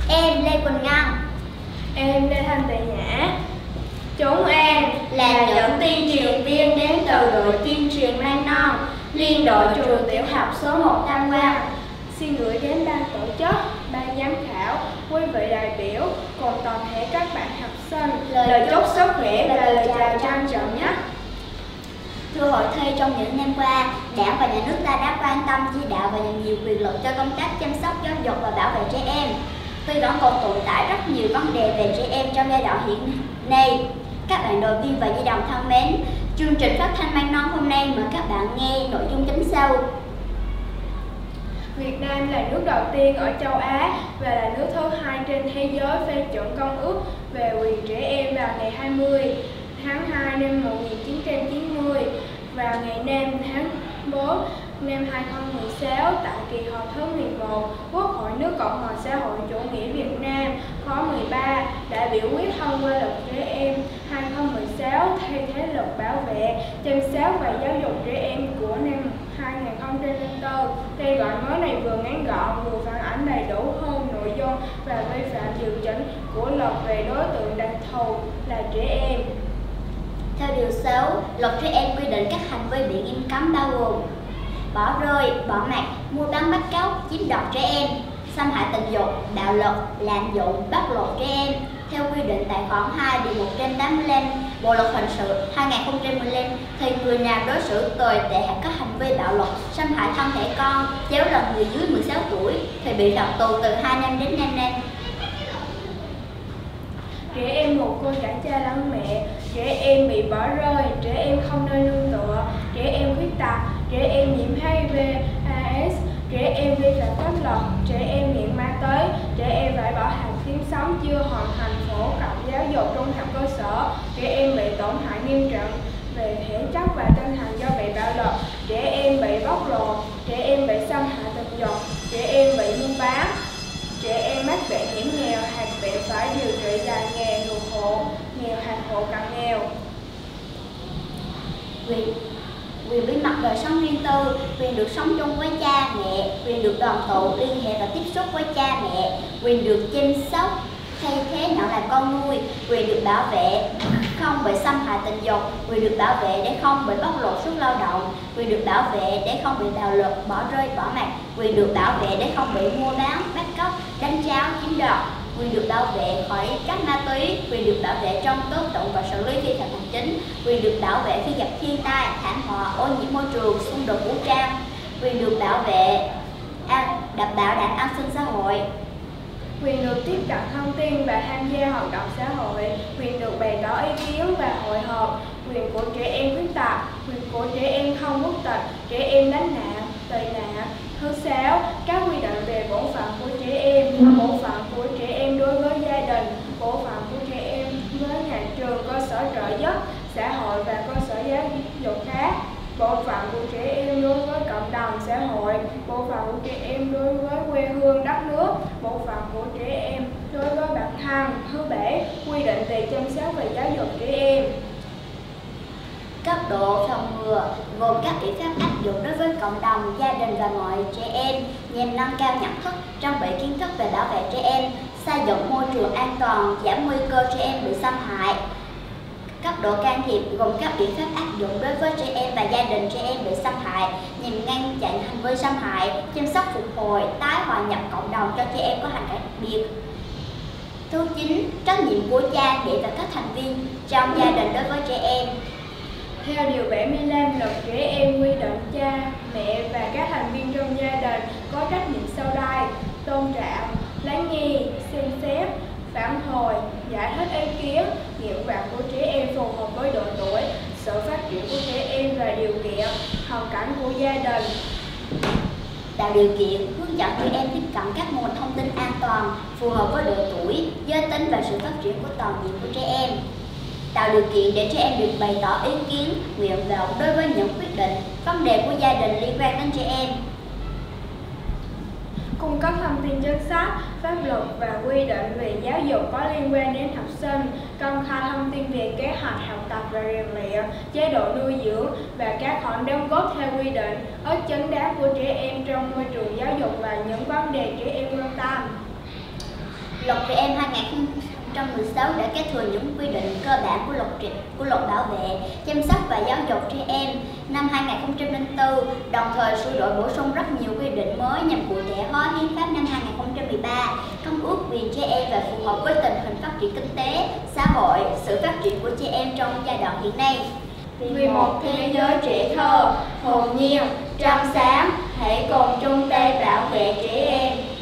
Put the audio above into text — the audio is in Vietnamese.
Em Lê Quỳnh Ngân. Em Lê Thanh Tị Nhã. Chúng em là những tuyên truyền viên đến từ đội tuyên truyền Măng Non, Liên đội trường tiểu học số 1 Tam Quan. Xin gửi đến ban tổ chức, ban giám khảo, quý vị đại biểu cùng toàn thể các bạn học sinh lời chúc sức khỏe và lời chào trân trọng nhất. Thưa hội thi, trong những năm qua, Đảng và Nhà nước ta đã quan tâm chỉ đạo và dành nhiều quyền lực cho công tác chăm sóc, giáo dục và bảo vệ trẻ em. Tuy vẫn còn tồn tại rất nhiều vấn đề về trẻ em trong giai đoạn hiện nay. Các bạn đội viên và di đồng thân mến, chương trình phát thanh Măng Non hôm nay mời các bạn nghe nội dung chính sau. Việt Nam là nước đầu tiên ở châu Á và là nước thứ 2 trên thế giới phê chuẩn Công ước về quyền trẻ em vào ngày 20 tháng 2 năm 1990 và ngày 5 tháng 4 năm 2016 tại kỳ họp thứ 11 Quốc hội nước Cộng hòa xã hội chủ nghĩa Việt Nam khóa 13 đã biểu quyết thông qua luật trẻ em 2016 thay thế luật bảo vệ, chăm sóc và giáo dục trẻ em của năm 2004. Tên gọi mới này vừa ngắn gọn vừa phản ánh đầy đủ hơn nội dung và vi phạm điều chỉnh của luật về đối tượng đặc thù là trẻ em. Theo điều 6, luật trẻ em quy định các hành vi bị nghiêm cấm bao gồm bỏ rơi, bỏ mặc, mua bán bắt cóc, chiếm đoạt trẻ em, xâm hại tình dục, bạo lực, lạm dụng, bóc lột trẻ em. Theo quy định tại khoản 2 điều 185 Bộ luật hình sự 2015 thì người nào đối xử tồi tệ hoặc có hành vi bạo lực, xâm hại thân thể con, chéo lần người dưới 16 tuổi thì bị phạt tù từ 2 năm đến 5 năm. Trẻ em mồ côi cả cha lẫn mẹ, trẻ em bị bỏ rơi, trẻ em không nơi nương tựa, trẻ em khuyết tật, trẻ em nhiễm HIV/AIDS, trẻ em vi phạm pháp luật, trẻ em nghiện ma túy, trẻ em phải bỏ học kiếm sống chưa hoàn thành phổ cập giáo dục trung học cơ sở, trẻ em bị tổn hại nghiêm trọng về thể chất và tinh thần do bị bạo lực, trẻ em bị bóc lột, trẻ em bị xâm hại tình dục, trẻ em bị buôn bán, trẻ em mắc bệnh hiểm nghèo hoặc bị phải điều trị dài nghèo, thuộc hộ nghèo hoặc hộ cận nghèo. Quyền bí mật đời sống riêng tư, quyền được sống chung với cha mẹ, quyền được đoàn tụ, liên hệ và tiếp xúc với cha mẹ, quyền được chăm sóc, thay thế nhận làm con nuôi, quyền được bảo vệ không bị xâm hại tình dục, quyền được bảo vệ để không bị bóc lột sức lao động, quyền được bảo vệ để không bị bạo lực, bỏ rơi, bỏ mặc, quyền được bảo vệ để không bị mua bán, bắt cóc, đánh tráo, chiếm đoạt, quyền được bảo vệ khỏi các ma túy, quyền được bảo vệ trong tố tụng và xử lý vi phạm hành chính, quyền được bảo vệ khi gặp thiên tai, thảm họa, ô nhiễm môi trường, xung đột vũ trang, quyền được bảo vệ bảo đảm an sinh xã hội, quyền được tiếp cận thông tin và tham gia hoạt động xã hội, quyền được bày tỏ ý kiến và hội họp, quyền của trẻ em khuyết tật, quyền của trẻ em không quốc tịch, trẻ em lánh nạn, tị nạn. Thứ 6, các quy định về bổn phận của trẻ em, bổn phận của trẻ em đối với gia đình, bổn phận của trẻ em với nhà trường, cơ sở trợ giúp xã hội và cơ sở giáo dục khác, bổn phận của trẻ em đối với cộng đồng xã hội, bổn phận của trẻ em đối với quê hương đất nước, bổn phận của trẻ em đối với bản thân. Thứ 7, quy định về chăm sóc và giáo dục trẻ em. Cấp độ phòng ngừa gồm các biện pháp áp dụng đối với cộng đồng, gia đình và mọi trẻ em nhằm nâng cao nhận thức, trang bị kiến thức về bảo vệ trẻ em, xây dựng môi trường an toàn, giảm nguy cơ trẻ em bị xâm hại. Cấp độ can thiệp gồm các biện pháp áp dụng đối với trẻ em và gia đình trẻ em bị xâm hại nhằm ngăn chặn hành vi xâm hại, chăm sóc phục hồi, tái hòa nhập cộng đồng cho trẻ em có hoàn cảnh đặc biệt. Thứ 9, trách nhiệm của cha mẹ và các thành viên trong gia đình đối với trẻ em. Theo Điều 75 Luật Trẻ Em quy định cha, mẹ và các thành viên trong gia đình có trách nhiệm sau đây: tôn trọng, lắng nghe, xem xét, phản hồi, giải thích ý kiến, nguyện vọng của trẻ em phù hợp với độ tuổi, sự phát triển của trẻ em và điều kiện, hoàn cảnh của gia đình. Tạo điều kiện, hướng dẫn trẻ em tiếp cận các nguồn thông tin an toàn, phù hợp với độ tuổi, giới tính và sự phát triển của toàn diện của trẻ em. Tạo điều kiện để trẻ em được bày tỏ ý kiến, nguyện vọng đối với những quyết định, vấn đề của gia đình liên quan đến trẻ em. Cung cấp thông tin chính sách, pháp luật và quy định về giáo dục có liên quan đến học sinh, công khai thông tin về kế hoạch học tập và rèn luyện, chế độ nuôi dưỡng và các khoản đóng góp theo quy định, ích chính đáng của trẻ em trong môi trường giáo dục và những vấn đề trẻ em quan tâm. Luật trẻ em 2016 đã kế thừa những quy định cơ bản của luật bảo vệ, chăm sóc và giáo dục trẻ em năm 2004, đồng thời sửa đổi bổ sung rất nhiều quy định mới nhằm cụ thể hóa hiến pháp năm 2013, Công ước quyền trẻ em và phù hợp với tình hình phát triển kinh tế, xã hội, sự phát triển của trẻ em trong giai đoạn hiện nay. Vì một thế giới trẻ thơ, hồn nhiên, trong sáng, hãy cùng chung tay bảo vệ trẻ em.